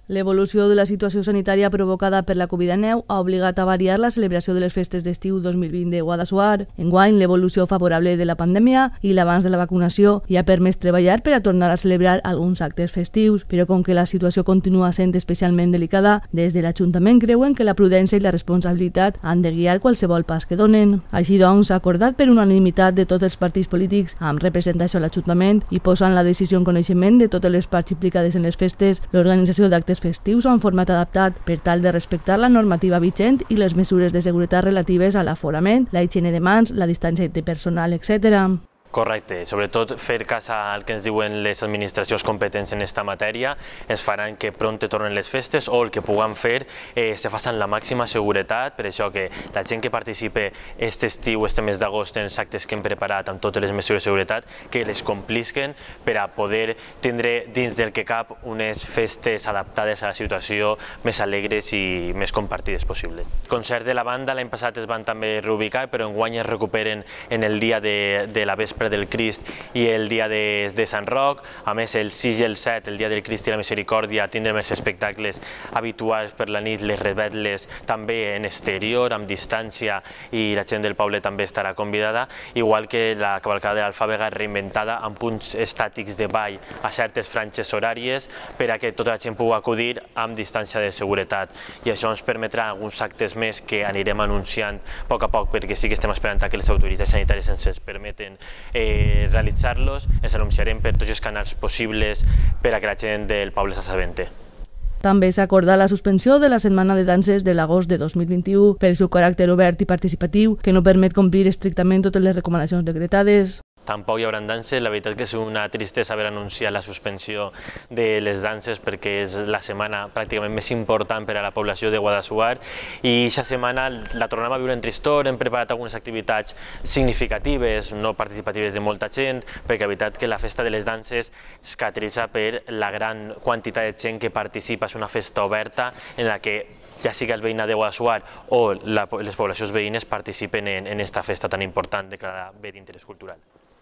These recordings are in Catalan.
L'evolució de la situació sanitària provocada per la Covid-19 ha obligat a variar la celebració de les festes d'estiu 2020 de Guadassuar. Enguany, l'evolució favorable de la pandèmia i l'avanç de la vacunació hi ha permès treballar per a tornar a celebrar alguns actes festius, però com que la situació continua sent especialment delicada, des de l'Ajuntament creuen que la prudència i la responsabilitat han de guiar qualsevol pas que donen. Així doncs, s'ha acordat per unanimitat de tots els partits polítics amb representació a l'Ajuntament i posant la decisió en coneixement de totes les parts implicades en les festes, l'organització d'actes festius en format adaptat per tal de respectar la normativa vigent i les mesures de seguretat relatives a l'aforament, la higiene de mans, la distància de personal, etc. Correcte, sobretot fer cas al que ens diuen les administracions competents en aquesta matèria ens faran que prompte tornen les festes o el que puguem fer se faci amb la màxima seguretat, per això que la gent que participe aquest estiu, este mes d'agost, en els actes que hem preparat amb totes les mesures de seguretat, que les complisquen per a poder tindre dins del que cap unes festes adaptades a la situació més alegres i més compartides possible. El concert de la banda l'any passat es van també reubicar, però enguany es recuperen en el dia de la vespre del Crist i el dia de Sant Roc. A més, el 6 i el 7, el dia del Crist i la Misericòrdia, tindrem els espectacles habituals per la nit, les revetles també en exterior, amb distància, i la gent del poble també estarà convidada, igual que la cavalcada de l'Alfàbega reinventada amb punts estàtics de ball a certes franges horàries per a que tota la gent pugui acudir amb distància de seguretat. I això ens permetrà alguns actes més que anirem anunciant a poc, perquè sí que estem esperant que les autoritats sanitàries ens permeten realitzar-los. Els anunciarem per tots els canals possibles per a que la gent del poble s'assabenti. També s'ha acordat la suspensió de la Setmana de Danses de l'agost de 2021 pel seu caràcter obert i participatiu, que no permet complir estrictament totes les recomanacions decretades. Tampoc hi haurà danses. La veritat que és una tristesa haver anunciat la suspensió de les danses perquè és la setmana pràcticament més important per a la població de Guadassuar i aquesta setmana la tornem a viure en tristor. Hem preparat algunes activitats significatives, no participatives de molta gent, perquè la veritat que la festa de les danses es caracteritza per la gran quantitat de gent que participa. És una festa oberta en la que ja sigui el veïnat de Guadassuar o les poblacions veïnes participen en aquesta festa tan important declarada bé d'interès cultural.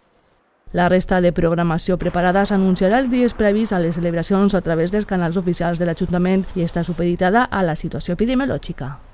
La resta de programació preparada s'anunciarà els dies previs a les celebracions a través dels canals oficials de l'Ajuntament i està supeditada a la situació epidemiològica.